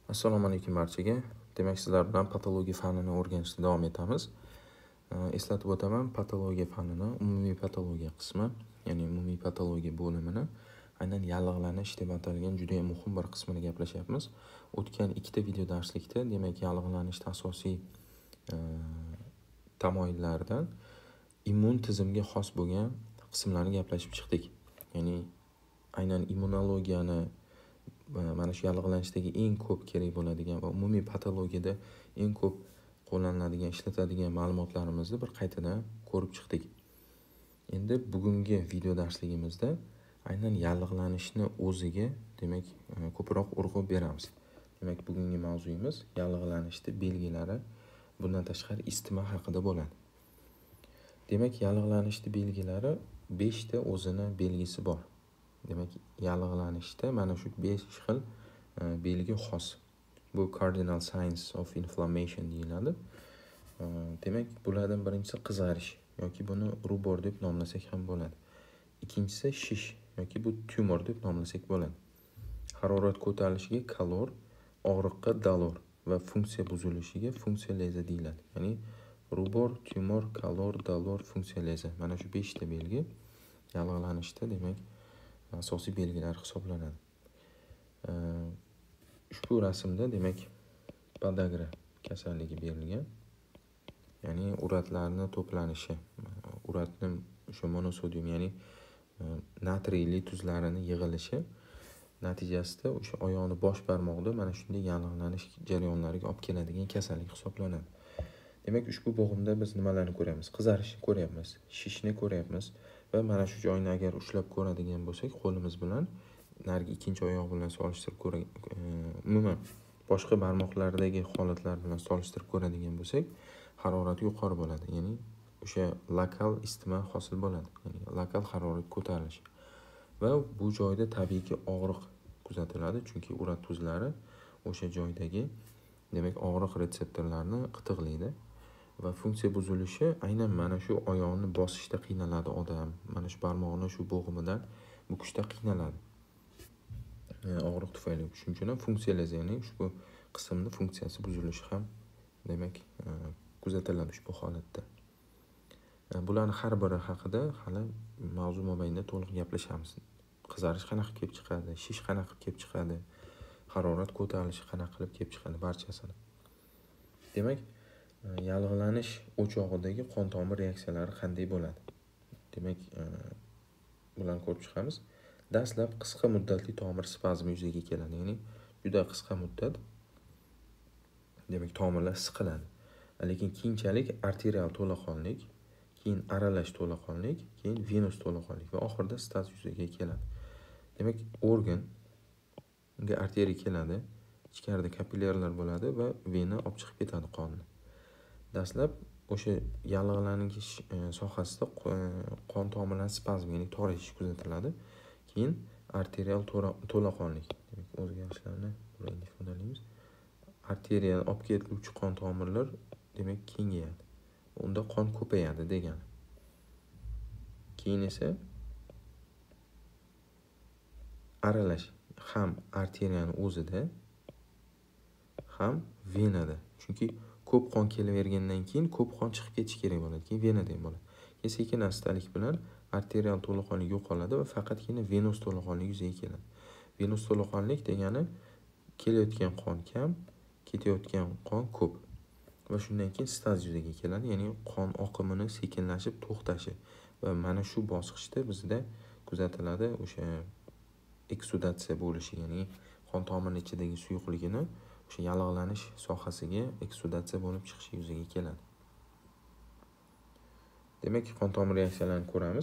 Assalomu alaykum barchaga. Demak, sizlar bilan patologiya fanini o'rganishda davom etamiz. Eslatib o'taman, patologiya fanini umumiy patologiya qismi, ya'ni umumiy patologiya bo'limini aynan yallig'lanish deb atalgan juda ham muhim bir qismini gaplashyapmiz. O'tgan ikkita video darslikda, demak, yallig'lanishning asosiy tamoyillaridan immun tizimga xos bo'lgan qismlarni gaplashib chiqdik. Ya'ni aynan immunologiyani mana shu yallig'lanishdagi eng ko'p kerak bo'ladigan va umumiy patologiyada eng ko'p qo'llaniladigan, ishlatadigan ma'lumotlarimizni bir qaytadan ko'rib chiqdik. Endi bugungi video darsligimizda aynan yallig'lanishni o'ziga, demak, ko'proq urg'u beramiz. Demak, bugungi mavzuyimiz yallig'lanishning belgilari, bundan tashqari isitma haqida bo'ladi. Demak, yallig'lanishning belgilari 5 ta o'zini belgisi bor. Demak, yallig'lanishda mana shu 5 xil belgi xos. Bu cardinal signs of inflammation deyiladi. Demak, bulardan birinchisi qizarish yoki buni rubor deb nomlasak ham bo'ladi. Ikkinchisi shish yoki bu tumor deb nomlasak bo'ladi. Harorat ko'tarilishiga kalor, og'riqqa dalor va funksiya buzilishiga funksiya leza deyiladi. Ya'ni rubor, tumor, kalor, dalor, funksiya leza. Mana shu 5 ta belgi yallig'lanishda, demak, asosiy belgilar hisoblanadi. Ushbu rasmda, demak, podagra kasalligi berilgan. Ya'ni uratlarni to'planishi, uratning o'sha monosodium, ya'ni natriyli tuzlarini yig'ilishi natijasida o'sha oyoqni bosh barmog'ida mana shunday yallig'lanish jarayonlariga olib keladigan kasallik hisoblanadi. Demak, ushbu bo'g'imda biz nimalarni ko'ramiz? Qizarishni ko'ryapmiz, shishni ko'ryapmiz va mana shu joyni agar ushlab ko'radigan bo'lsak, qo'limiz bilan narigi ikkinchi oyoq bilan solishtirib umuman boshqa barmoqlardagi holatlar bilan solishtirib ko'radigan bo'lsak, harorati yuqori bo'ladi. Ya'ni o'sha lokal isitma hosil bo'ladi. Ya'ni lokal harorat ko'tarilishi. Va bu joyda tabiiyki og'riq kuzatiladi, chunki urat tuzlari o'sha joydagi, demak, og'riq retseptorlarini qitiqlaydi va funksiya buzilishi aynan mana shu oyoqni bosishda qiynaladi odam. Mana shu barmoqni shu bo'g'imidan bukishda qiynaladi. Og'riq tufayli. Shuning uchun ham funksiya leza, ya'ni ushbu qismning funksiyasi buzilishi ham, demak, kuzatiladi ushbu holatda. Bularning har biri haqida hali mavzu mobaynida to'liq gaplashamiz. Qizarish qanaqa kelib chiqadi, shish qanaqa kelib chiqadi, harorat ko'tarilishi qanaqa qilib kelib chiqadi, barchasini. Demak, yallig'lanish o'chog'idagi qon tomir reaksiyalari qanday bo'ladi? Demak, bularni ko'rib chiqamiz. Dastlab qisqa muddatli tomir spazmi yuzaga keladi, ya'ni juda qisqa muddat, demak, tomirlar siqiladi. Lekin keyinchalik arterial to'laqonlik, keyin aralash to'laqonlik, keyin venus to'laqonlik va oxirida staz yuzaga keladi. Demak, organga arteriya keladi, ichkarida kapillyarlar bo'ladi va vena olib chiqib ketadi qonni. Dastlab o'sha yallig'lanish sohasida qon tomirlari spazmi, ya'ni torayishish kuzatiladi. Keyin arterial to'laqonlik, demak, o'zgarishlarni burayda ifodalaymiz. Arteriya olib ketiluvchi qon tomirlar, demak, kengayadi. Unda qon ko'payadi degani. Keyin esa aralash ham arteriyani o'zida, ham venada. Chunki ko'p qon kelavergandan keyin ko'p qon chiqib ketishi kerak bo'ladi, keyin venada ham bo'ladi. Keyin sekin-astalik bilan arterial to'laqonlik yo'qoladi va faqatgina venus to'laqonlik yuzaga keladi. Venus to'laqonlik degani kelayotgan qon kam, ketayotgan qon ko'p. Va shundan keyin staz yuzaga keladi, ya'ni qon oqimini sekinlashib to'xtashi. Va mana shu bosqichda bizda kuzatiladi o'sha eksudatsiya bo'lishi, ya'ni qon tomirining ichidagi suyuqligini o'sha yallig'lanish sohasiga eksudatsiya bo'lib chiqishi yuzaga keladi. Demak, qon tomir reaksiyalarini ko'ramiz.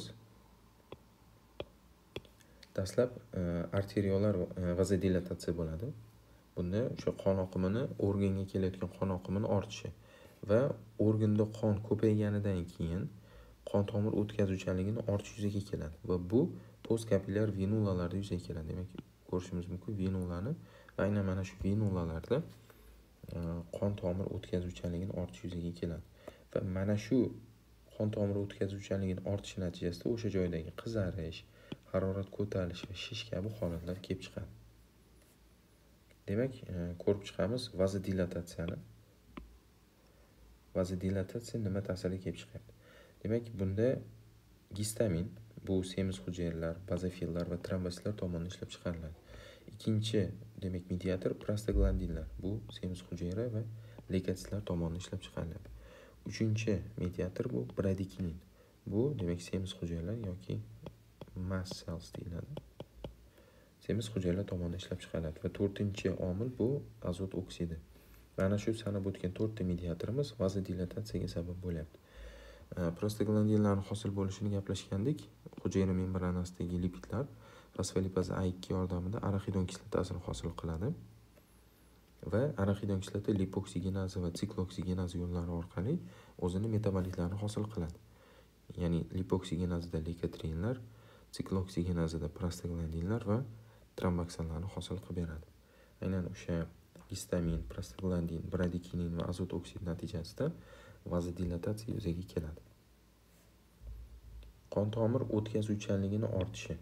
Dastlab arteriolar vazodilatatsiya bo'ladi. Bunda o'sha qon oqimini, organga kelayotgan qon oqimini ortishi va organda qon ko'payganidan keyin qon tomir o'tkazuvchanligini ortish yuzaga keladi va bu postkapillyar venulalarda yuzaga keladi. Demak, ko'rishimiz mumkin venulani va aynan mana shu venulalarda qon tomir o'tkazuvchanligini ortish yuzaga keladi. Va mana shu qon tomir o'tkazuvchanligini ortish natijasida o'sha joydagi qizarish, harorat ko'tarilishi va shish kabi holatlar kelib chiqadi. Demak, ko'rib chiqamiz vazodilatatsiyani. Vazodilatatsiya nima ta'siriga kelib chiqyapti? Demak, bunda gistamin bu semiz hujayralar, bazofillar va trombositlar tomonidan ishlab chiqariladi. Ikkinchi, demak, mediator prostaglandinlar. Bu semiz hujayra va leykositlar tomonidan ishlab chiqariladi. Uchinchi mediator bu bradikinin. Bu demak semiz hujayralar yoki mast cells deyiladi. Semiz hujayralar tomonidan ishlab chiqariladi va to'rtinchi omil bu azot oksidi. Mana shu sanab o'tgan 4 ta mediatorimiz vazodilatatsiyaga sabab bo'lyapti. Prostaglandinlarning hosil bo'lishini gaplashgandik. Hujayra membranasidagi lipidlar fosfolipaz A2 yordamida arachidon kislotasini hosil qiladi va arachidon kislota lipoksigenaza va sikloksigenaza yo'llari orqali o'zini metabolitlarini hosil qiladi. Ya'ni lipoksigenazada leykotrinlar, sikloksigenazada prostaglandinlar va tromboksanlarni hosil qilib beradi. Aynan o'sha gistamin, prostaglandin, bradikinin va azot oksid natijasida vazodilatatsiya yuzaga keladi. Qon tomir o'tkazuvchanligini ortishi.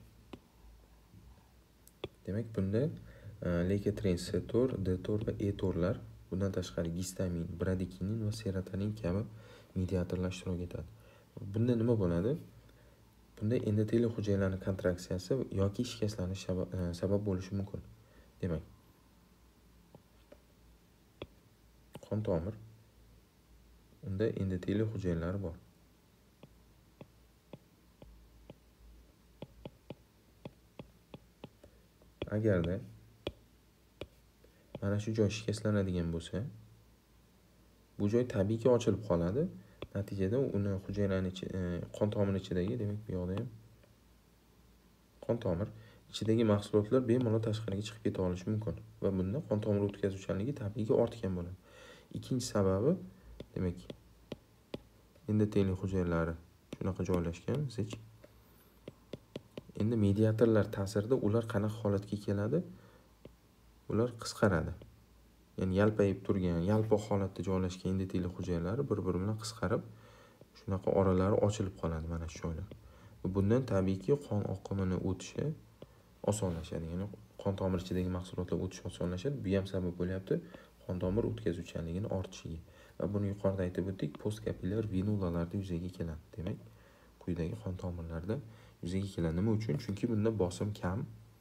Demak, bunda leykotrin C4, D4 va E4lar, bundan tashqari gistamin, bradikinin va serotonin kabi mediatorlar ishtirok etadi. Bunda nima bo'ladi? Bunda endoteliy hujayralarning kontraksiyasi yoki shikastlanish sabab bo'lishi mumkin. Demak, qon tomir unda endoteliy hujayralar bor. Agarda mana shu joy shikastlanadigan bo'lsa, bu joy tabiiyki ochilib qoladi. Natijada uni hujayraning qon tomir ichidagi, demak, bu yoqda ham qon tomir ichidagi mahsulotlar bemalol tashqariga chiqib keta olishi mumkin va bunda qon tomir o'tkazuvchanligi tabiiyki ortgan bo'ladi. Ikkinchi sababi, demak, endoteliy hujayralari shunaqa joylashgan, zich. Endi mediatorlar ta'sirida ular qanaqa holatga keladi? Ular qisqaradi. Ya'ni yalpayib turgan, yalpoq holatda joylashgan endoteliy hujayralari bir-biri bilan qisqarib, shunaqa oralari ochilib qoladi mana shu joylar. Bundan tabiiyki qon oqimini o'tishi osonlashadi. Ya'ni qon tomir ichidagi mahsulotlar o'tishi osonlashadi. Bu ham sabab bo'lyapti qon tomir o'tkazuvchanligini ortishiga. Va buni yuqorida aytib o'tdik, postkapillyar venulalarda yuzaga keladi. Demak, quyidagi qon tomirlarda yuzaga keladi. Nima uchun? Chunki bunda bosim kam.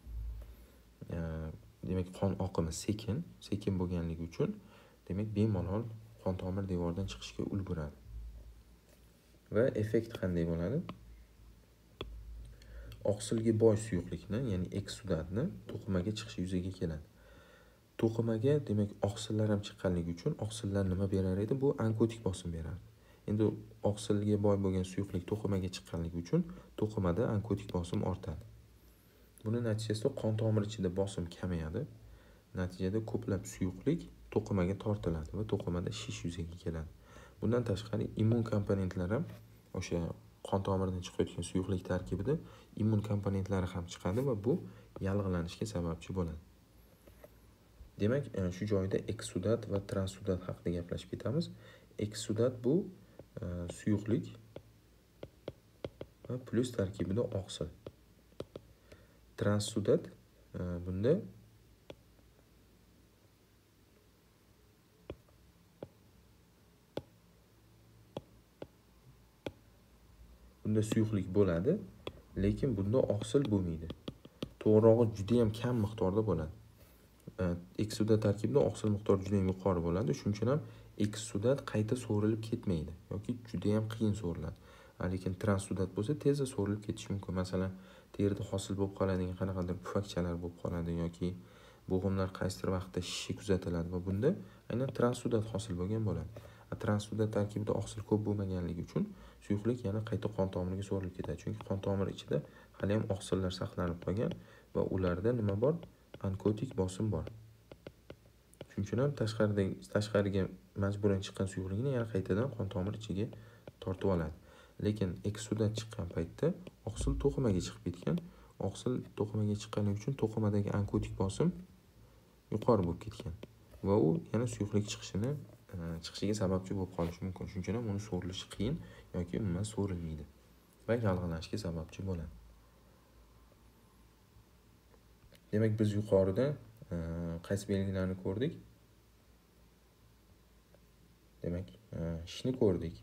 Demak, qon oqimi sekin bo'lganligi uchun, demak, bemalol qon tomir devoridan chiqishga ulguradi. Va effekt qanday bo'ladi? Oqsilga boy suyuqlikni, ya'ni eksudatni to'qimaga chiqishi yuzaga keladi. To'qimaga, demak, oqsillar ham chiqqanligi uchun oqsillar nima berar edi? Bu onkotik bosim berardi. Endi oqsilga boy bo'lgan suyuqlik to'qimaga chiqqanligi uchun to'qimada onkotik bosim ortadi. Buni natijasida qon tomir ichida bosim kamayadi. Natijada ko'plab suyuqlik to'qimaga tortiladi va to'qimada shish yuzaga keladi. Bundan tashqari immun komponentlar ham o'sha qon tomiridan chiqayotgan suyuqlik tarkibida immun komponentlari ham chiqadi va bu yallig'lanishga sababchi bo'ladi. Demak, shu joyda eksudat va transsudat haqida gaplashib ketamiz. Eksudat bu suyuqlik va plus tarkibida oqsil. Transsudat bunda suyuqlik bo'ladi, lekin bunda oqsil bo'lmaydi. To'g'rirog'i juda ham kam miqdorda bo'ladi. Eksudat tarkibida oqsil miqdori juda ham yuqori bo'ladi. Shuning uchun ham eksudat qayta so'rilib ketmaydi yoki juda ham qiyin so'riladi. Lekin transsudat bo'lsa tezda so'rilib ketishi mumkin. Masalan, terida hosil bo'lib qoladigan qanaqadir pufakchalar bo'lib qoladi yoki bo'g'imlar qaysidir vaqtda shishi kuzatiladi va bunda aynan transsudat hosil bo'lgan bo'ladi. Transsudat tarkibida oqsil ko'p bo'lmaganligi uchun suyuqlik yana qayta qon tomiriga so'rilib ketadi. Chunki qon tomiri ichida hali ham oqsillar saqlanib qolgan va ularda nima bor? Onkotik bosim bor. Shuning uchun ham tashqariga majburan chiqqan suyuqlikni yana qaytadan qon tomir ichiga tortib oladi. Lekin eksudat chiqqan paytda oqsil to'qimaga chiqib ketgan. Oqsil to'qimaga chiqqanligi uchun to'qimadagi onkotik bosim yuqori bo'lib ketgan va u yana suyuqlik chiqishiga sababchi bo'lib qolishi mumkin. Shuning uchun ham uni so'rilishi qiyin yoki umuman so'rilmaydi va yallig'lanishga sababchi bo'ladi. Demak, biz yuqorida qaysi belgilarni ko'rdik? Demak, shishni ko'rdik.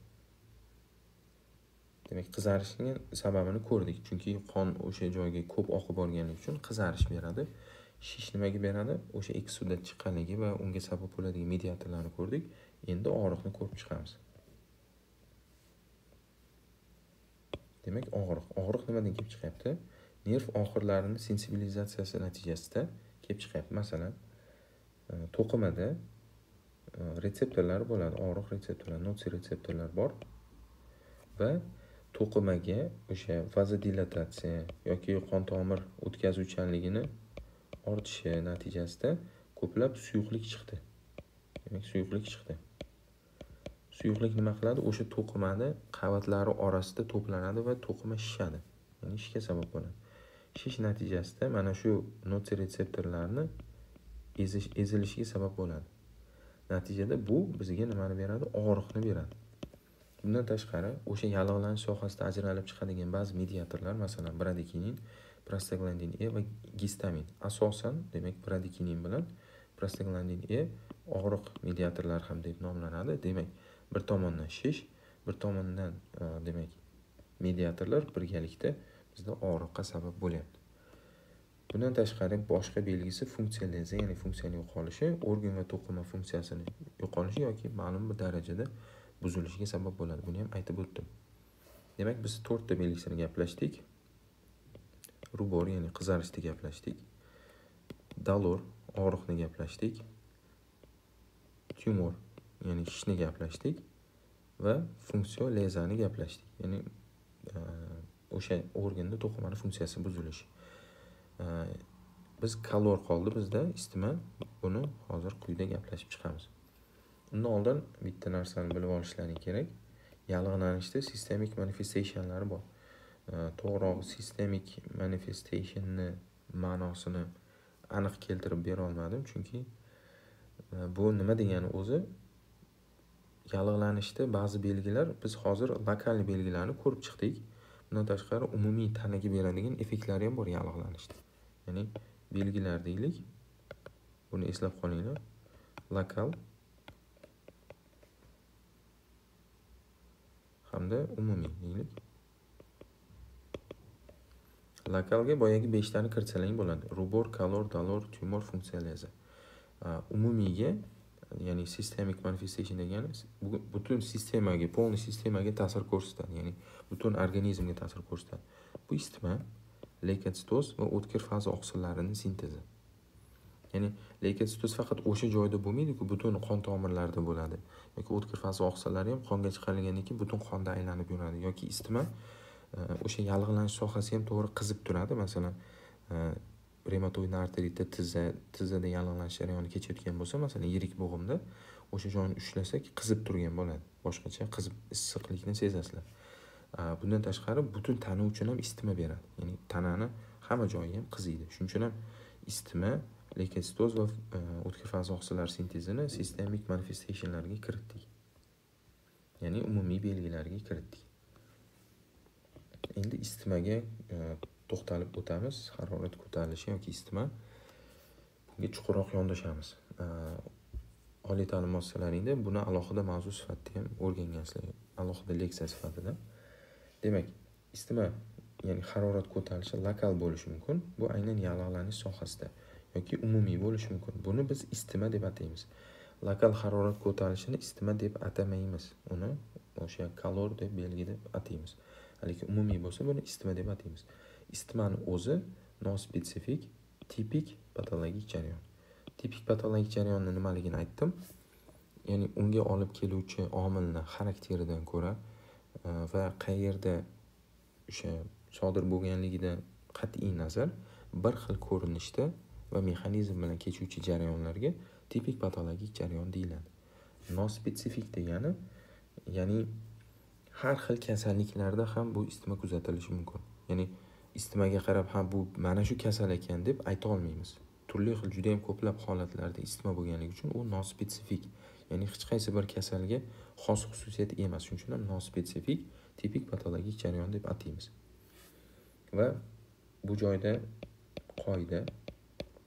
Demak, qizarishning sababini ko'rdik. Chunki qon o'sha joyga ko'p oqib borganligi uchun qizarish beradi. Shish nimaga beradi? O'sha X suvda chiqqanligi va unga sabab bo'ladigan mediatorlarni ko'rdik. Endi og'riqni ko'rib chiqamiz. Demak, og'riq nimadan kelib chiqyapti? Nerv oxirlarini sensibilizatsiyasi natijasida kelib chiqyapti. Masalan, to'qimada retseptorlar bo'ladi, og'riq retseptorlari, notsiretseptorlar bor va to'qimaga o'sha vazodilatatsiya yoki qon tomir o'tkazuvchanligini ortishi natijasida ko'plab suyuqlik chiqdi. Demak, suyuqlik chiqdi. Suyuqlik nima qiladi? O'sha to'qimani qavatlari orasida to'planadi va to'qima shishadi. Ya'ni shishga sabab bo'ladi. Shish natijasida mana shu notsiretseptorlarni ezilishiga sabab bo'ladi. Natijada bu bizga nimani beradi? Og'riqni beradi. Bundan tashqari, o'sha yallig'lanish sohasida ajralib chiqadigan ba'zi mediatorlar, masalan, bradikinin, prostaglandin E va gistamin. Asosan, demak, bradikinin bilan prostaglandin E og'riq mediatorlari ham deb nomlanadi. Demak, bir tomondan shish, bir tomondan demak, mediatorlar birgalikda bizda og'riqqa sabab bo'lyapti. Bundan tashqari boshqa belgisi funksiyalizatsiya, ya'ni funksiyaning yo'qolishi, organ va to'qima funksiyasini yo'qolishi yoki ma'lum bir darajada buzilishiga sabab bo'ladi. Buni ham aytib o'tdim. Demak, biz 4 ta belgisini gaplashdik. Rubor, ya'ni qizarishni gaplashdik. Dolor, og'riqni gaplashdik. Tumor, ya'ni shishni gaplashdik va funksiyalizani gaplashdik. Ya'ni o'sha organda to'qimani funksiyasi buzilishi. Biz kalor qoldi bizda, isitma. Buni hozir quyida gaplashib chiqamiz. Undan oldin bitta narsani bilib olishlaring kerak. Yallig'lanishda systemic manifestationlari bor. To'g'rirog'i systemic manifestationni ma'nosini aniq keltirib bera olmadim, chunki bu nima degani o'zi? Yallig'lanishda ba'zi belgilar, biz hozir lokal belgilarni ko'rib chiqdik. Bundan tashqari umumiy tanaga beradigan effektlari ham bor yallig'lanishda. Ya'ni belgilar deylik. Buni eslab qolinglar. Lokal hamda umumiy deylik. Lokalga boyagi 5 tani kiritsalang bo'ladi. Rubor, kalor, dolor, tumor, funksiyalizatsiya. Umumiyga, ya'ni systemic manifestation degani butun sistemaga, полный sistemaga ta'sir ko'rsatadi, ya'ni butun organizmga ta'sir ko'rsatadi. Bu isitma, leykositoz va o'tkir faza oqsillarining sintezi. Ya'ni leykositoz faqat o'sha joyda bo'lmaydi-ku, butun qon tomirlarida bo'ladi. Yoki o'tkir faza oqsillari ham qonga chiqarilgandan keyin butun qonda aylanib yuradi. Yoki isitma o'sha yallig'lanish sohasi ham to'g'ri qizib turadi. Masalan, reumatoid arteritda tizzada yallig'lanish jarayoni kechayotgan bo'lsa, masalan, yirik bo'g'imda o'sha joyni ushlasak qizib turgan bo'ladi. Boshqacha qizib issiqlikni sezasizlar. Bundan tashqari butun tana uchun ham isitma beradi. Ya'ni tanani hamma joyi ham qiziydi. Shuning uchun ham isitma, leykositoz va o'tkir faza oqsillari sintezini systemic manifestationlarga kiritdik. Ya'ni umumiy belgilarga kiritdik. Endi isitmaga to'xtalib o'tamiz. Harorat ko'tarilishi yoki isitma. Bunga chuqurroq yondashamiz. Oliy ta'lim muassasalaringda buni alohida mavzu sifatida ham o'rgangansizlar, alohida leksiya sifatida. Demak, isitma, ya'ni harorat ko'tarilishi lokal bo'lishi mumkin. Bu aynan yallig'lanish sohasida yoki umumiy bo'lishi mumkin. Buni biz isitma deb ataymiz. Lokal harorat ko'tarilishini isitma deb atamaymiz. Uni o'sha kalor deb belgilab ataymiz. Lekin umumiy bo'lsa buni isitma deb ataymiz. Isitmani o'zi nospetsifik, tipik patologik jarayon. Tipik patologik jarayonni nimaligini aytdim. Ya'ni unga olib keluvchi omilni xarakteridan ko'ra va qayerda o'sha sodir bo'lganligidan qat'iy nazar bir xil ko'rinishda va mexanizm bilan kechuvchi jarayonlarga tipik patologik jarayon deyiladi. Nospetsifik degani, ya'ni har xil kasalliklarda ham bu isitma kuzatilishi mumkin. Ya'ni isitmaga qarab ham bu mana shu kasal ekan deb ayta olmaymiz. Turli xil juda ham ko'plab holatlarda isitma bo'lganligi uchun u nospetsifik, ya'ni hech qaysi bir kasalga xos xususiyat emas. Shuning uchun ham nospetsifik, tipik patologik jarayon deb ataymiz. Va bu joyda qoida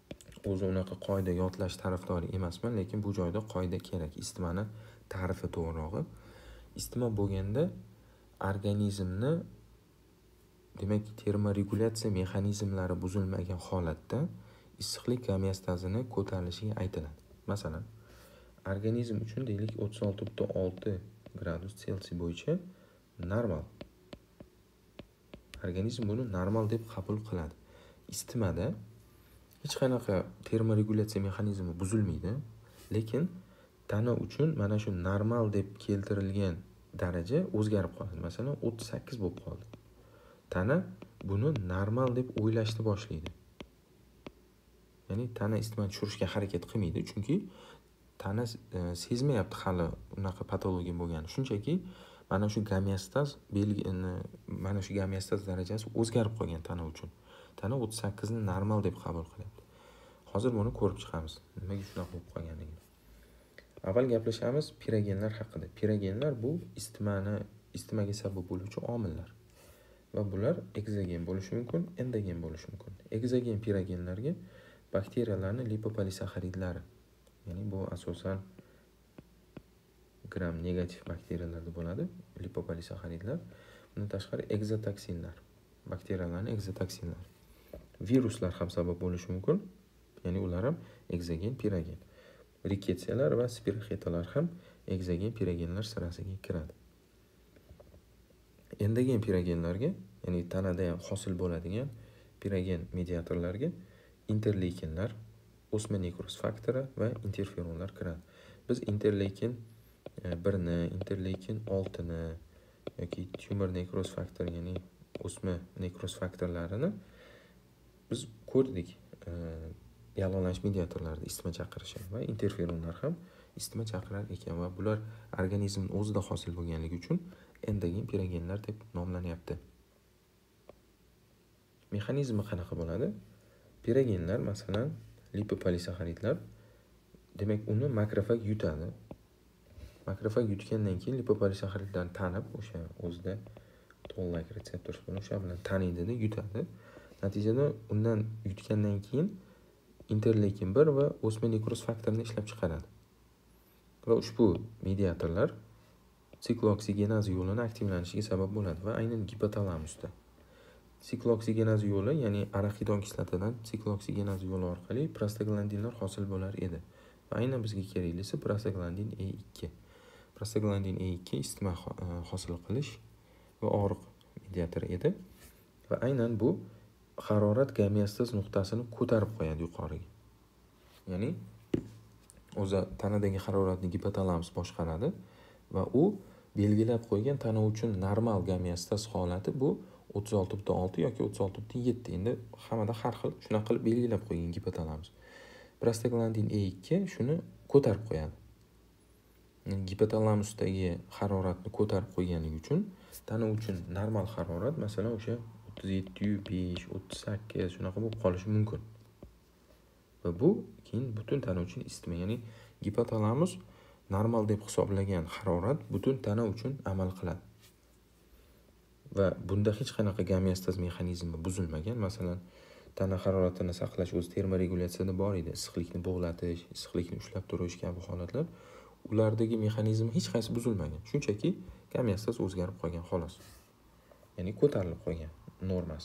o'zi unaqa qoida yodlash tarafdori emasman, lekin bu joyda qoida kerak. Isitmani ta'rifi to'g'rirog'i. Isitma bo'lganda organizmni, demak, termoregulyatsiya mexanizmlari buzilmagan holatda issiqlik gomeostazini ko'tarilishiga aytiladi. Masalan, organizm uchun deylik 36.6 gradus Selsiy bo'yicha normal. Organizm buni normal deb qabul qiladi. Isitmada hech qanaqa termoregulyatsiya mexanizmi buzilmaydi, lekin tana uchun mana shu normal deb keltirilgan daraja o'zgarib qoladi. Masalan, 38 bo'lib qoldi. Tana buni normal deb o'ylashni boshlaydi. Ya'ni tana isitmani tushirishga harakat qilmaydi, chunki tana sezmayapti hali unaqa patologiya bo'lganini. Shunchaki mana shu gomeostaz mana shu gomeostaz darajasi o'zgarib qolgan tana uchun. Tana 38 ni normal deb qabul qilyapti. Hozir buni ko'rib chiqamiz, nimaga shunaqa bo'lib qolganligini. Avval gaplashamiz pirogenlar haqida. Pirogenlar bu isitmaga sabab bo'luvchi omillar. Va bular ekzogen bo'lishi mumkin, endogen bo'lishi mumkin. Ekzogen pirogenlarga bakteriyalarning lipopolisaxaridlari, ya'ni bu asosan gram negativ bakteriyalarda bo'ladi, lipopolisaxaridlar. Bundan tashqari egzotoksinlar, bakteriyalarning egzotoksinlari. Viruslar ham sabab bo'lishi mumkin, ya'ni ular ham ekzogen pirogen. Riketsiyalar va spiroxetalar ham ekzogen pirogenlar sirasiga kiradi. Endogen pirogenlarga, ya'ni tanada ham hosil bo'ladigan pirogen mediatorlarga interleykinlar, o'sma nekroz faktori va interferonlar kiradi. Biz interleykin 1ni, interleykin 6ni yoki tumor nekroz faktor, ya'ni o'sma nekroz faktorlarini biz ko'rdik. Yallig'lanish mediatorlarida isitma chaqirishi va interferonlar ham isitma chaqirar ekan va bular organizmning o'zida hosil bo'lganligi uchun endogen pirogenlar deb nomlanyapti. Mexanizmi qanaqa bo'ladi? Pirogenlar, masalan, lipopolisaxaridlar, demak, uni makrofag yutadi. Makrofag yutgandan keyin lipopolisaxaridlarni tanib, o'sha o'zida toll-like retseptor o'sha bilan taniydi-da, yutadi. Natijada undan yutgandan keyin interleykin 1 va o'sma nekroz faktorini ishlab chiqaradi. Va ushbu mediatorlar sikloksigenaz yo'lini aktivlanishiga sabab bo'ladi va aynan gipotalamusda. Sikloksigenaz yo'li, ya'ni arachidon kislotadan sikloksigenaz yo'li orqali prostaglandinlar hosil bo'lar edi. Va aynan bizga keraklisi prostaglandin E2. Prostaglandin E2 isitma hosil qilish va og'riq mediatori edi. Va aynan bu harorat gomeostaz nuqtasini ko'tarib qo'yadi yuqoriga. Ya'ni o'zi tanadagi haroratni gipotalamus boshqaradi va u belgilab qo'ygan tana uchun normal gomeostaz holati bu 36.6 yoki 36.7. Endi hammada har xil shunaqa qilib belgilab qo'ygan gipotalamus. Prostaglandin E2 shuni ko'tarib qo'yadi. Gipotalamusdagi haroratni ko'tarib qo'yganligi uchun tana uchun normal harorat, masalan, o'sha 37.5, 38 shunaqa bo'lib qolishi mumkin. Va bu keyin butun tana uchun isitma, ya'ni gipotalamus normal deb hisoblagan harorat butun tana uchun amal qiladi. Va bunda hech qanaqa gomeostaz mexanizmi buzilmagan. Masalan, tana haroratini saqlash o'z termoregulyatsiyada bor edi. Issiqlikni bug'latish, issiqlikni ushlab turish kabi holatlar, ulardagi mexanizm hech qaysi buzilmagan. Shunchaki gomeostaz o'zgarib qolgan xolos. Ya'ni ko'tarilib qolgan normasi.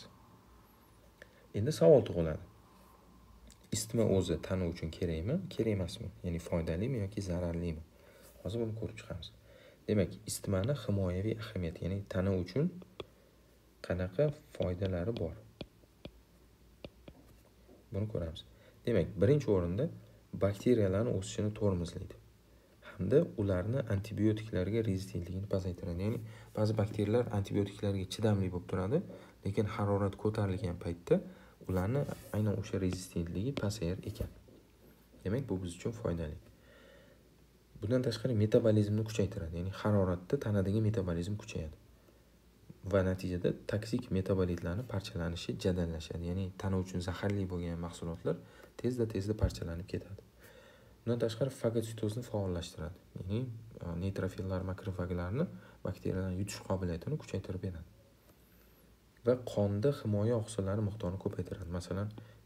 Endi savol tug'iladi. Isitma o'zi tana uchun kerakmi, kerak emasmi? Ya'ni foydalimi yoki zararlimi? Hozir buni ko'rib chiqamiz. Demak, isitmani himoyaviy ahamiyati, ya'ni tana uchun qanaqa foydalari bor? Buni ko'ramiz. Demak, birinchi o'rinda bakteriyalarning o'sishini tormozlaydi hamda ularni antibiotiklarga rezistentligini pasaytiradi. Ya'ni ba'zi bakteriyalar antibiotiklarga chidamli bo'lib turadi, lekin harorat ko'tarilgan paytda ularni aynan o'sha rezistentligi pasayar ekan. Demak, bu biz uchun foydali. Bundan tashqari metabolizmni kuchaytiradi, ya'ni haroratda tanadagi metabolizm kuchayadi. Va natijada toksik metabolitlarning parchalanishi jadallashadi. Ya'ni tana uchun zaharli bo'lgan mahsulotlar tezda parchalanib ketadi. Bundan tashqari fagositozni faollashtiradi. Ya'ni neytrofillar, makrofaglarni bakteriyalardan yutish qobiliyatini kuchaytirib beradi. Va qonda himoya oqsillari miqdorini ko'paytiradi. Masalan,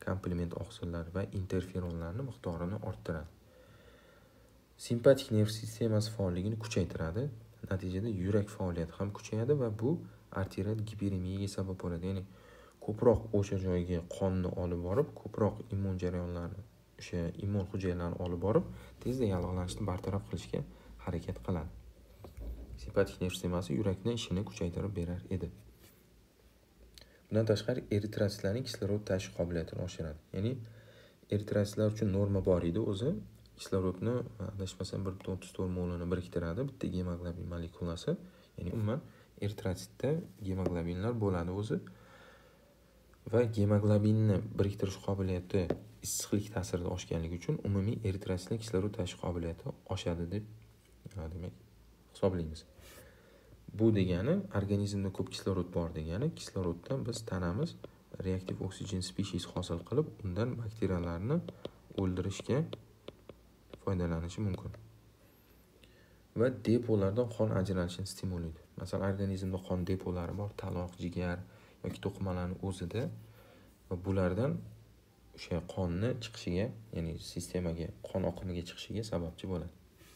komplement oqsillar va interferonlarni miqdorini orttiradi. Simpatik nerv sistemasi faolligini kuchaytiradi. Natijada yurak faoliyati ham kuchayadi va bu arterial giperemiyaga sabab bo'ladi. Ya'ni ko'proq o'sha joyga qonni olib borib, ko'proq immun jarayonlarini, o'sha immun hujayralarni olib borib, tezda yallig'lanishni bartaraf qilishga harakat qiladi. Simpatik nerv sistemasi yurakning ishini kuchaytirib berar edi. Bundan tashqari eritrotsitlarning kislorod tashish qobiliyatini oshiradi. Ya'ni eritrotsitlar uchun norma bor edi o'zi. Kislorodni adashmasam 1.34 molini biriktiradi bitta gemoglobin molekulasi. Ya'ni umuman eritrotsitda gemoglobinlar bo'ladi o'zi. Va gemoglobinni biriktirish qobiliyati issiqlik ta'sirida oshganligi uchun umumiy eritrotsitlar kislorod tashish qobiliyati oshadi deb demak hisoblaymiz. Bu degani organizmda ko'p kislorod bor degani, kisloroddan biz tanamiz reaktiv oksigen species hosil qilib, undan bakteriyalarni o'ldirishga foydalanishi mumkin. Va depolardan qon ajralishini stimulaydi. Masalan, organizmda qon depolari bor, taloq, jigar yoki to'qimalarning o'zida va bulardan o'sha qonni chiqishiga, ya'ni sistemaga, qon oqimiga chiqishiga sababchi bo'ladi.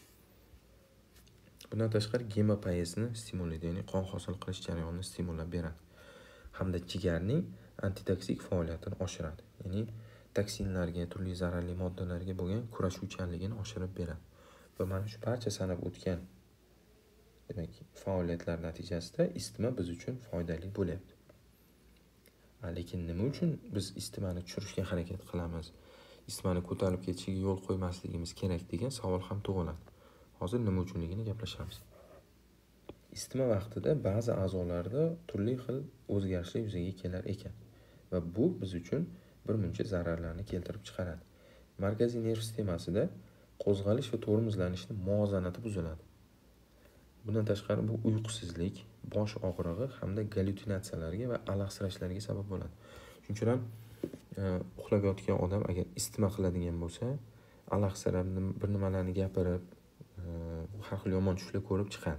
Bundan tashqari gemopoezni stimulaydi, ya'ni qon hosil qilish jarayonini stimullab beradi. Hamda jigarning antitoksik faoliyatini oshiradi. Ya'ni toksinlarga, turli zararli moddalarga bo'lgan kurashuvchanligini oshirib beradi. Va mana shu barcha sanab o'tgan demak faoliyatlar natijasida isitma biz uchun foydali bo'lyapti. Lekin nima uchun biz isitmani tushirishga harakat qilamiz? Isitmani ko'tarib ketishiga yo'l qo'ymasligimiz kerak degan savol ham tug'iladi. Hozir nima uchunligini gaplashamiz. Isitma vaqtida ba'zi a'zolarda turli xil o'zgarishlar yuzaga kelar ekan va bu biz uchun bir muncha zararlarni keltirib chiqaradi. Markaziy nerv sistemasida qo'zg'alish va tormozlanishni muvozanati buziladi. Bundan tashqari bu uyqusizlik, bosh og'rig'i hamda gallyutsinatsiyalarga va alahsirashlarga sabab bo'ladi. Shuning uchun ham uxlab yotgan odam agar isitma qiladigan bo'lsa, alahsirab bir nimalarni gapirib, har xil yomon tushlar ko'rib chiqadi.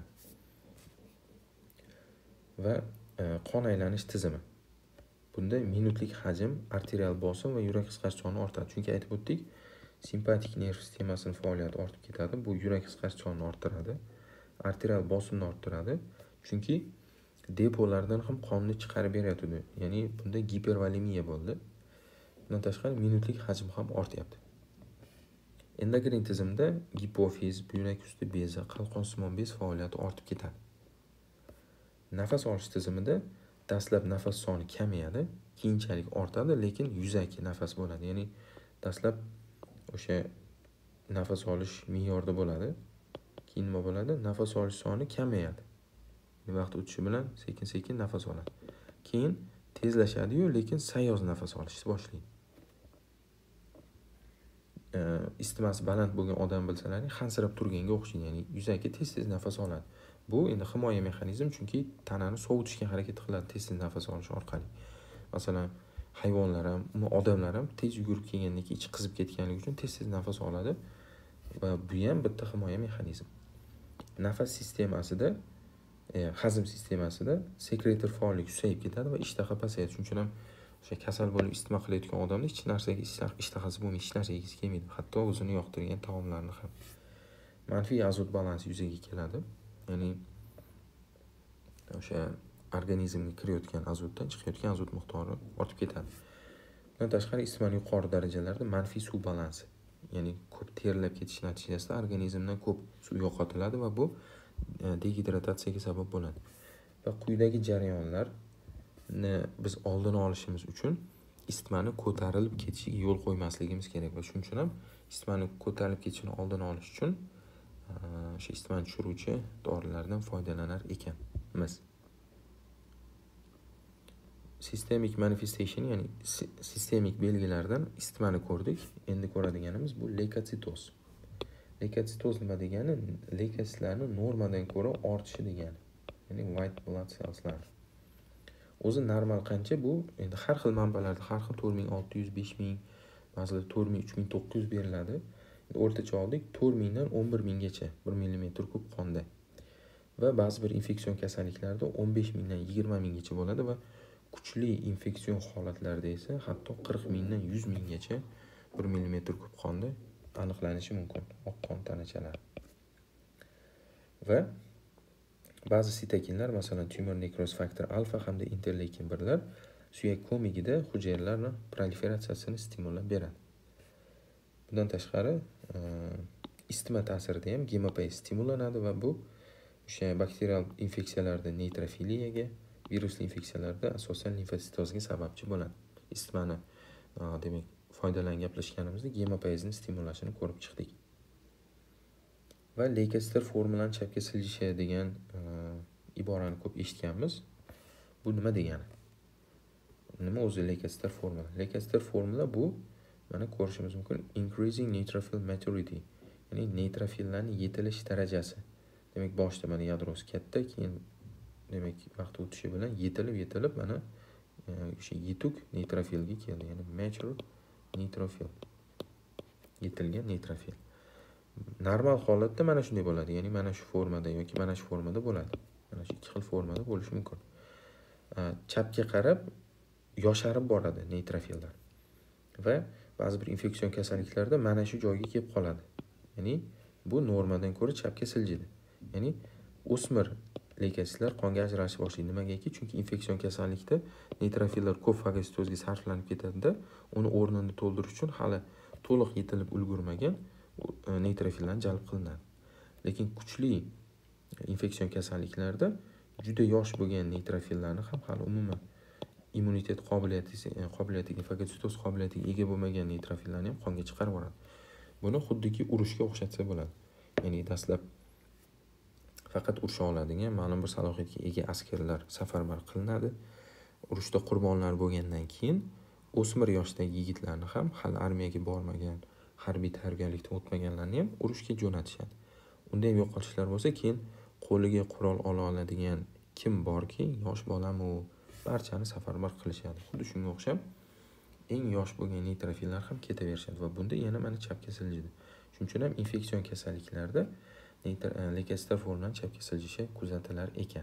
Va qon aylanish tizimi. Bunda minutlik hajm, arterial bosim va yurak siqash-sonini ortadi. Chunki aytib o'tdik, simpatik nerv sistemasining faoliyati ortib ketadi. Bu yurak siqash-sonini orttiradi, arterial bosimni orttiradi. Chunki depolardan ham qonni chiqarib beryapti. Ya'ni bunda gipervolemiya bo'ldi. Bundan tashqari minutlik hajm ham ortyapti. Endokrin tizimda gipofiz, buyrak usti bezi, qalqonsimon bez faoliyati ortib ketadi. Nafas olish tizimida dastlab nafas soni kamayadi, keyinchalik ortadi, lekin yuzaki nafas bo'ladi. Ya'ni dastlab o'sha nafas olish me'yorda bo'ladi. Keyin nima bo'ladi? Nafas olish soni kamayadi. Vaqt o'tishi bilan sekin-sekin nafas oladi. Keyin tezlashadi-yu, lekin sayoz nafas olishni boshlaydi. Isitmasi baland bo'lgan odam bilsalaring, hansirab turganga o'xshaydi, ya'ni yuzaki tez-tez nafas oladi. Bu endi himoya mexanizmi, chunki tanani sovutishga harakat qiladi tez-tez nafas olish orqali. Masalan, hayvonlar ham, odamlar ham tez yugurib kelgandan keyin ichi qizib ketganligi uchun tez-tez nafas oladi va bu ham bitta himoya mexanizmi. Nafas sistemasida, hazm sistemasida sekretor faolligi susayib ketadi va ishtaha pasayadi. Shuning uchun ham o'sha kasal bo'lib isitma qilayotgan odamda hech narsaga ishtahasi bo'lmaydi, hech narsa yegisi kelmaydi. Hatto o'zini yoqtirgan taomlarni ham. Manfiy azot balansi yuzaga keladi. Ya'ni o'sha organizmga kirayotgan azotdan chiqayotgan azot miqdori ortib ketadi. Bundan tashqari isitmaning yuqori darajalarida manfiy suv balansi, ya'ni ko'p terlab ketish natijasida organizmdan ko'p suv yo'qotiladi va bu degidratatsiyaga sabab bo'ladi. Va quyidagi jarayonlarni biz oldini olishimiz uchun isitmani ko'tarilib ketishiga yo'l qo'ymasligimiz kerak va shuning uchun ham isitmani ko'tarilib ketishini oldini olish uchun o'sha isitmani tushiruvchi dorilardan foydalanar ekanmiz. Systemic manifestation, ya'ni sistemik belgilardan isitmani ko'rdik. Endi ko'radiganimiz bu leykositoz. Leykositoz nima degani? Leykositlarning normadan ko'ra ortishi degani. Ya'ni white blood cellslar. O'zi normal qancha bu? Endi har xil manbalarda har xil 4600, 5000, ba'zida 4000, 3900 beriladi. O'rtacha oldik 4000 dan 11000 gacha 1 mm kub qonda. Va ba'zi bir infeksion kasalliklarda 15000 dan 20000 gacha bo'ladi va Kuchli infeksion holatlarda esa hatto 40 mingdan 100 minggacha 1 millimetr kub qonda aniqlanishi mumkin oq qon tanachalari. Va ba'zi sitokinlar, masalan, tumor necrosis faktor alfa hamda interleykin 1lar suyak ko'migida hujayralarning proliferatsiyasini stimullab beradi. Bundan tashqari, isitma ta'sirida ham gemopatiya stimullanadi va bu o'sha bakterial infeksiyalarda neytrofiliyaga, virusli infeksiyalarda asosan limfositozga sababchi bo'ladi. Isitmani demak foydalan gaplashganimizda gemopatiyaning stimullashini ko'rib chiqdik. Va leykositor formulani chapga siljishi degan iborani ko'p eshitganmiz. Bu nima degani? Nima o'zi leykositor formula? Leykositor formula bu mana ko'rishimiz mumkin increasing neutrophil maturity, ya'ni neytrofillarning yetilish darajasi. Demak, boshda mana yadrosi katta, keyin demak vaqt o'tishi bilan yetilib mana o'sha yetuk neytrofilga keldi, ya'ni mature neytrofil. Yetilgan neytrofil. Normal holatda mana shunday bo'ladi, ya'ni mana shu formada yoki mana shu formada bo'ladi. Mana shu ikki xil formada bo'lishi mumkin. Chapga qarab yosharib boradi neytrofillar. Va ba'zi bir infeksion kasalliklarda mana shu joyga kelib qoladi. Ya'ni bu normadan ko'ra chapga siljidi. Ya'ni o'smir leykositlar qonga ajralish boshlaydi. Nimagaki? Chunki infeksion kasallikda neytrofillar ko'p fagositozga sarflanib ketadi-da, uni o'rnini to'ldirish uchun hali to'liq yetilib ulgurmagan neytrofillarni jalb qilinadi. Lekin kuchli infeksion kasalliklarda juda yosh bo'lgan neytrofillarni ham hali umuman immunitet qobiliyatiga, fagositoz qobiliyatiga ega bo'lmagan neytrofillarni ham qonga chiqarib yuboradi. Buni xuddiki urushga o'xshatsa bo'ladi. Ya'ni dastlab faqat urusha oladigan ma'lum bir salohiyatga ega askarlar safarbar qilinadi. Urushda qurbonlar bo'lgandan keyin o'smir yoshdagi yigitlarni ham hali armiyaga bormagan, harbiy tayyorgarlikdan o'tmaganlarni ham urushga jo'natishadi. Unda ham yo'qotishlar bo'lsa, keyin qo'liga qurol ola oladigan kim borki, yosh bolami barchani safarbar qilishadi. Xuddi shunga o'xshab eng yosh bo'lgan neytrofillar ham ketaverishadi va bunda yana mana chapga siljidi. Shuning uchun ham infeksion kasalliklarda leykositor formulani chapga siljishi kuzatilar ekan.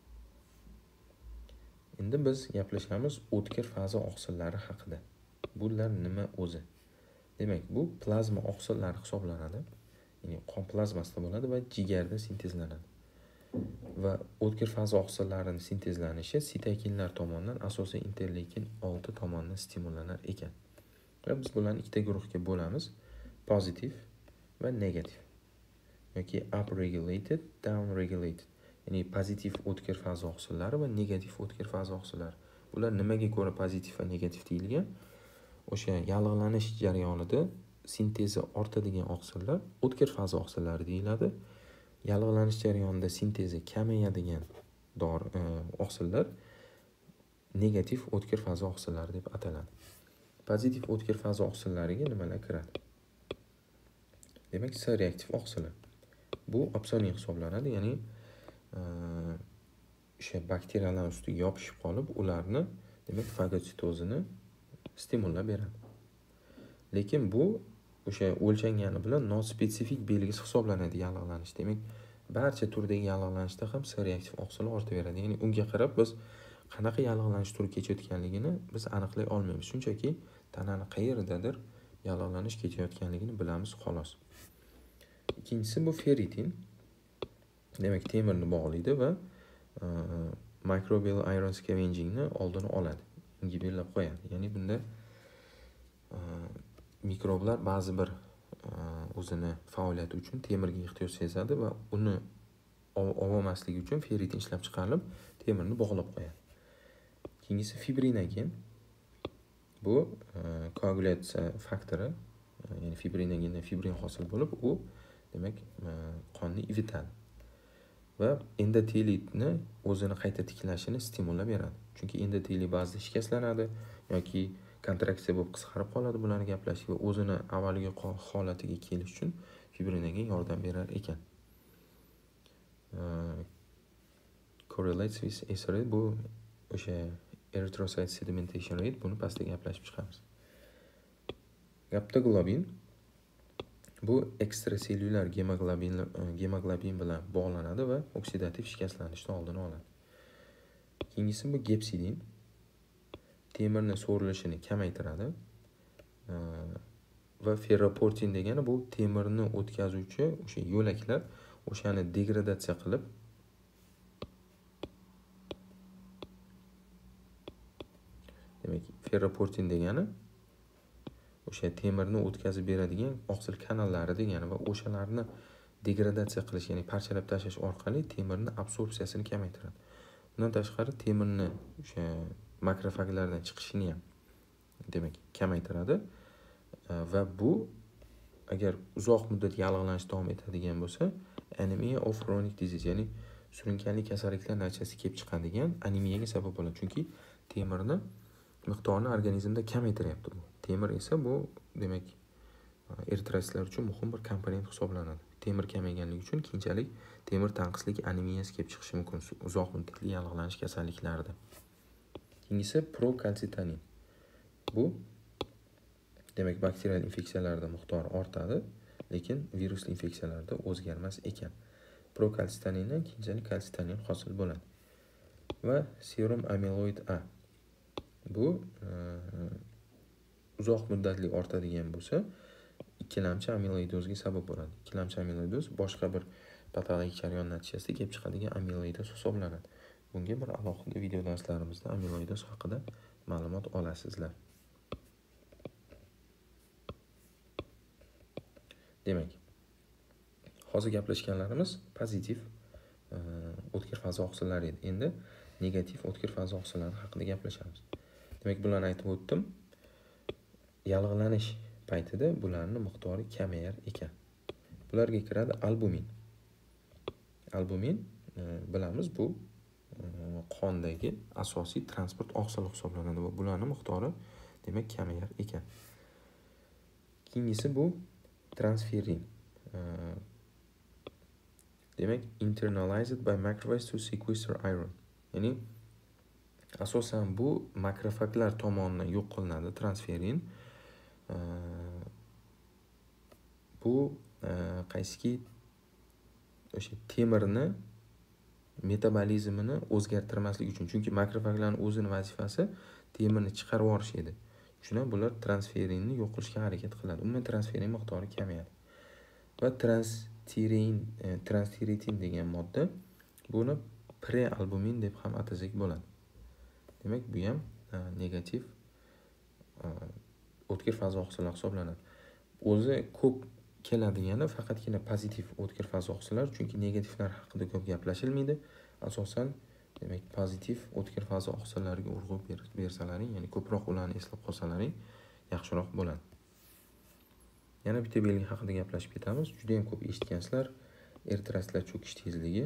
Endi biz gaplashamiz o'tkir faza oqsillari haqida. Bular nima o'zi? Demak, bu plazma oqsillari hisoblanadi. Ya'ni qon plazmasida bo'ladi va jigarda sintezlanadi. Va o'tkir faza oqsillarining sintezlanishi sitokinlar tomonidan, asosan interleykin 6 tomonidan stimullanar ekan. Va biz bularni ikkita guruhga bo'lamiz: pozitiv va negativ. Yoki upregulated, downregulated. Ya'ni pozitiv o'tkir faza oqsillari va negativ o'tkir faza oqsillari. Bular nimaga ko'ra pozitiv va negativ deyilgan? O'sha yallig'lanish jarayonida sintezi ortadigan oqsillar o'tkir faza oqsillari deyiladi. Yallig'lanish jarayonida sintezi kamayadigan oqsillar negativ o'tkir faza oqsillari deb ataladi. Pozitiv o'tkir faza oqsillariga nimalar kiradi? Demak, C reaktiv oqsillar. Bu opsionin hisoblanadi, ya'ni o'sha bakteriyalar ustiga yopishib qolib, ularni demak fagositozini stimullab beradi. Lekin bu o'sha o'lchangani bilan nospetsifik belgisi hisoblanadi yallig'lanish. Demak, barcha turdagi yallig'lanishda ham C reaktiv oqsillar ortaveradi. Ya'ni unga qarab biz qanaqa yallig'lanish turi kechayotganligini biz aniqlay olmaymiz. Shunchaki tanani qayerdadir yallig'lanish kechayotganligini bilamiz xolos. Ikkinchisi bu ferritin. Demak, temirni bog'laydi va microbial iron scavengingni oldini oladi. Unga belgilab qo'yadi. Ya'ni bunda mikroblar ba'zi bir o'zini faoliyati uchun temirga ehtiyoj sezadi va uni olmasligi uchun ferritin ishlab chiqarilib, temirni bog'lab qo'yadi. Keyingisi fibrinogen. Bu koagulyatsiya faktori, ya'ni fibrinogendan fibrin hosil bo'lib, u demak qonni ivitadi va endotelitni o'zini qayta tiklashini stimullab beradi. Chunki endoteli ba'zida shikastlanadi yoki kontraksiya bo'lib qisqarib qoladi, bularni gaplashib va o'zini avvalgi holatiga kelish uchun fibrinogen yordam berar ekan. Correlates with S rate, bu o'sha erythrocyte sedimentation rate, buni pastda gaplashib chiqamiz. Gaptoglobin bu ekstrasellyular gemoglobin bilan bog'lanadi va oksidativ shikastlanishni oldini oladi. Keyingisi bu gepsidin. temirni so'rilishini kamaytiradi. Va ferroportin degani bu temirni o'tkazuvchi o'sha yo'laklar o'shani degradatsiya qilib demak ferroportin degani o'sha temirni o'tkazib beradigan oqsil kanallari degani va o'shalarni degradatsiya qilish, ya'ni parchalab tashlash orqali temirni absorpsiyasini kamaytiradi. Bundan tashqari temirni o'sha makrofaglardan chiqishini ham demak kamaytiradi va bu agar uzoq muddat yallig'lanish davom etadigan bo'lsa, anemia of chronic disease, ya'ni surunkali kasalliklar natijasi kelib chiqadigan anemiyaga sabab bo'ladi. Chunki temirni miqdorini organizmda kamaytiryapti bu. Temir esa bu demak eritrositlar uchun muhim bir komponent hisoblanadi. Temir kamayganligi uchun keyinchalik temir tanqisligi anemiyasi kelib chiqishi mumkin uzoq muddatli yallig'lanish kasalliklarida. Keyingisi prokalsitanin. Bu demak bakterial infeksiyalarda miqdori ortadi, lekin virusli infeksiyalarda o'zgarmas ekan. Prokalsitanindan keyinchalik kalsitanin hosil bo'ladi. Va serum amyloid A. Bu uzoq muddatli ortadigan bo'lsa, ikkilamchi amyloidozga sabab bo'ladi. Ikkilamchi amyloidoz boshqa bir patologik jarayon natijasida kelib chiqadigan amyloidoz hisoblanadi. Bunga bir alohida video darslarimizda amyloidoz haqida ma'lumot olasizlar. Demak, hozir gaplashganlarimiz pozitiv o'tkir faza oqsillari edi. Endi negativ o'tkir faza oqsillari haqida gaplashamiz. Demak, bularni aytib o'tdim. Yallig'lanish paytida bularning miqdori kamayar ekan. Bularga kiradi albumin. Albumin bilamiz, bu qondagi asosiy transport oqsili hisoblanadi va bularning miqdori demak kamayar ekan. Keyingisi bu transferin. Demak, internalized by macrophages to sequester iron. Ya'ni asosan bu makrofaglar tomonidan yo'q qilinadi transferin. Bu qaysiki o'sha temirni metabolizmini o'zgartirmaslik uchun. Chunki makrofaglarning o'zining vazifasi temirni chiqarib yuborish edi. Shuna bular transferinni yo'q qilishga harakat qiladi. Umuman transferin miqdori kamayadi. Va transtiritin degan modda buni prealbumin deb ham atasak bo'ladi. Demak, bu ham negativ o'tkir faza oqsillar hisoblanadi. O'zi ko'p keladigani faqatgina pozitiv o'tkir faza oqsillar, chunki negativlar haqida ko'p gaplashilmaydi. Asosan demak pozitiv o'tkir faza oqsillariga urg'u bersalaring, ya'ni ko'proq ularni eslab qolsalaring yaxshiroq bo'ladi. Yana bitta belgi haqida gaplashib ketamiz. Juda ham ko'p eshitgansizlar, eritrositlar cho'kish tezligi.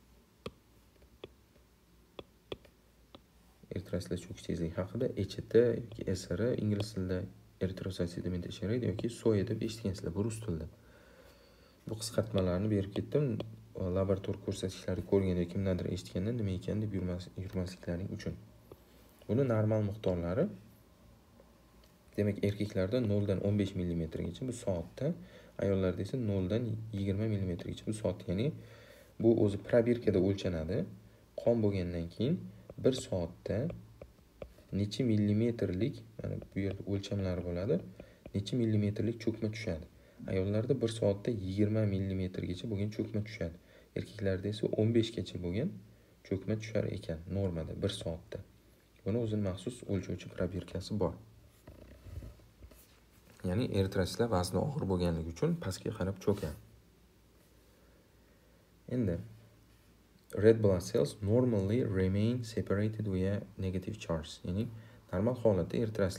Eritrositlar cho'kish tezligi haqida ECT yoki SR ingliz tilida erythrocyte sedimentation rate yoki SOE deb eshitgansizlar bu rus tilida. Bu qisqartmalarni berib ketdim. Laboratoriya ko'rsatkichlari ko'rganda kimlardir eshitganda nima ekan deb yurmasliklaring uchun. Buni normal miqdorlari demak erkaklarda 0 dan 15 mm gacha bu soatda, ayollarda esa 0 dan 20 mm gacha bu soat. Ya'ni bu o'zi probirkada o'lchanadi. Qon bo'lgandan keyin 1 soatda necha millimetrlik, mana bu yerda o'lchamlari bo'ladi, necha millimetrlik cho'kma tushadi. Ayollarda 1 soatda 20 mm gacha bo'lgan cho'kma tushadi. Erkaklarda esa 15 gacha bo'lgan cho'kma tushar ekan normada 1 soatda. Buni o'zining maxsus o'lchovchi probirkasi bor. Ya'ni eritrositlar vazni og'ir bo'lganligi uchun pastga qarab cho'kadi. Endi red blood cells normally remain separated via negative charge. Ya'ni normal holatda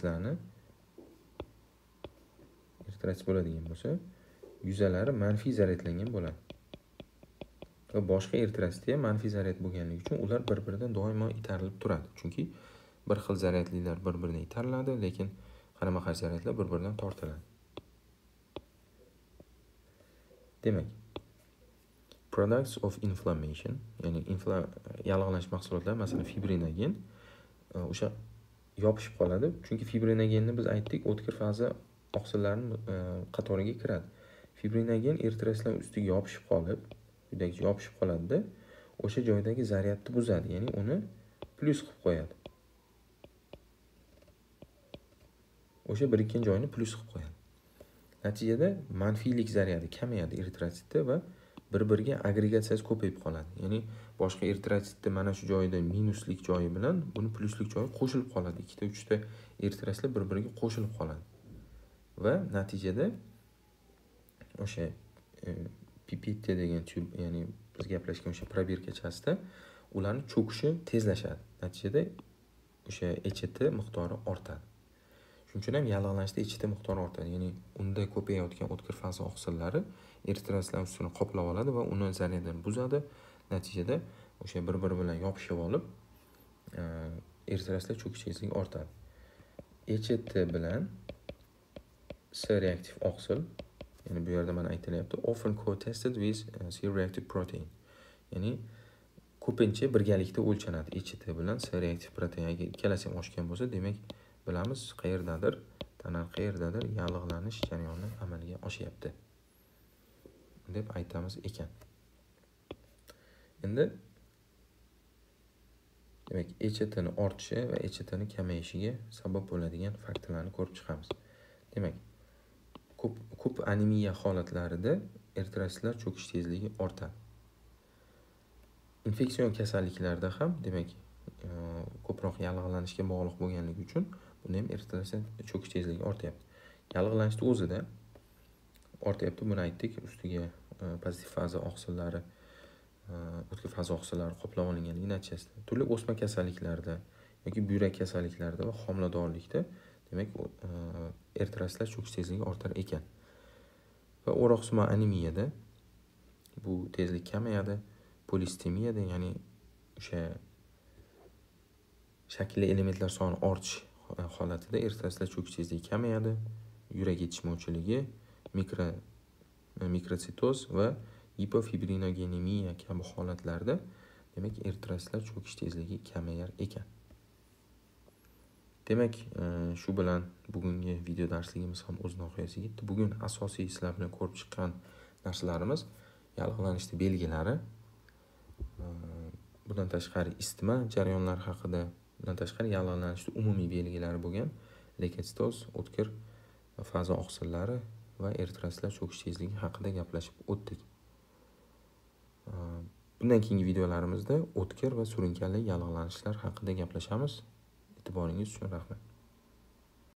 eritrosit bo'ladigan bo'lsa, yuzalari manfiy zaryadlangan bo'ladi. Va boshqa eritrositda ham manfiy zaryad bo'lganligi uchun ular bir-biridan doimo itarilib turadi. Chunki bir xil zaryadlilar bir-biridan itariladi, lekin qarama-qarshi zaryadlar bir-biridan tortiladi. Demak, products of inflammation, ya'ni yallig'lanish mahsulotlari, masalan fibrinogen, o'sha yopishib qoladi. Chunki fibrinogenni biz aytdik, o'tkir faza oqsillarining qatoriga kiradi. Fibrinogen eritrositlar ustiga yopishib qolib, quyidagi yopishib qoladi-da, o'sha joydagi zaryadni buzadi, ya'ni uni plyus qilib qo'yadi. o'sha birikkan joyini plus qilib qo'yadi. Natijada manfiylik zaryadi kamayadi eritrotsitda va bir-biriga agregatsiyasi ko'payib qoladi. Ya'ni boshqa eritrotsitda mana shu joyda minuslik joyi bilan buni pluslik joyi qo'shilib qoladi. Ikkita, uchta eritrotsitlar bir-biriga qo'shilib qoladi. Va natijada o'sha pipetta degan tub, ya'ni biz gaplashgan o'sha probirkachasida ularning cho'kishi tezlashadi. Natijada o'sha ECT miqdori ortadi. Shuning uchun ham yallig'lanishda ECT miqdori ortadi. Ya'ni unda ko'payayotgan o'tkir faza oqsillari eritrotsitlar ustini qoplab oladi va uni zaryadini buzadi. Natijada o'sha bir-biri bilan yopishib olib, eritrotsitlar cho'kish tezligi ortadi. ECT bilan C-reaktiv oqsil, ya'ni bu yerda mana aytilyapti, often co-tested with C-reactive protein. Ya'ni ko'pincha birgalikda o'lchanadi ECT bilan C-reaktiv protein. Agar ikkalasi ham oshgan bo'lsa, demak bilamiz qayerdadir, tana qayerdadir yallig'lanish jarayoni amalga oshyapti deb aytamiz ekan. Endi demak ECTni ortishi va ECTni kamayishiga sabab bo'ladigan faktorlarni ko'rib chiqamiz. Demak, ko'p anemiya holatlarida eritrotsitlar cho'kish tezligi ortadi. Infeksion kasalliklarda ham demak ko'proq yallig'lanishga bog'liq bo'lganligi uchun bunda ham eritrotsit cho'kish tezligi ortyapti. Yallig'lanishning o'zida ortyapti, buni aytdik. Ustiga pozitiv faza oqsillari, o'tkir faza oqsillari qoplab olinganligi natijasida turli o'sma kasalliklarda yoki buyrak kasalliklarida va homiladorlikda demak eritrotsitlar cho'kish tezligi ortar ekan. Va o'roqsima anemiyada bu tezlik kamayadi. Polistemiyada, ya'ni o'sha shakilli elementlar soni ortish holatida eritrotsitlar cho'kish tezligi kamayadi. Yurak yetishmovchiligi, mikrositoz va hipofibrinogenemiya kabi holatlarda demak eritrotsitlar cho'kish tezligi kamayar ekan. Demak, shu bilan bugungi video darsligimiz ham o'z nihoyasiga yetdi. Bugun asosiy sizlar bilan ko'rib chiqqan narsalarimiz yallig'lanishning belgilari, bundan tashqari isitma jarayonlari haqida, bundan tashqari yallig'lanishning umumiy belgilari bo'lgan leykositoz, o'tkir faza oqsillari va eritrotsitlar cho'kish tezligi haqida gaplashib o'tdik. Bundan keyingi videolarimizda o'tkir va surunkali yallig'lanishlar haqida gaplashamiz. E'tiboringiz uchun rahmat.